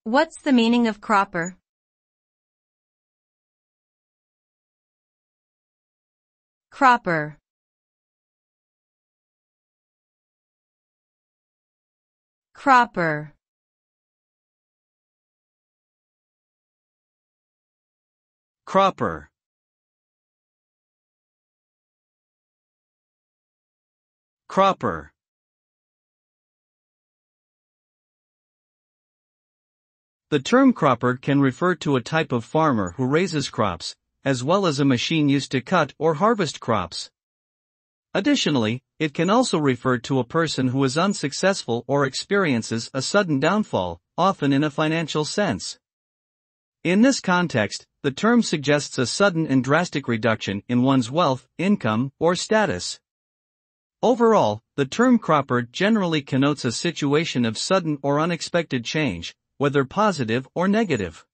What's the meaning of cropper? Cropper. Cropper. Cropper. Cropper. The term cropper can refer to a type of farmer who raises crops, as well as a machine used to cut or harvest crops. Additionally, it can also refer to a person who is unsuccessful or experiences a sudden downfall, often in a financial sense. In this context, the term suggests a sudden and drastic reduction in one's wealth, income, or status. Overall, the term cropper generally connotes a situation of sudden or unexpected change, whether positive or negative.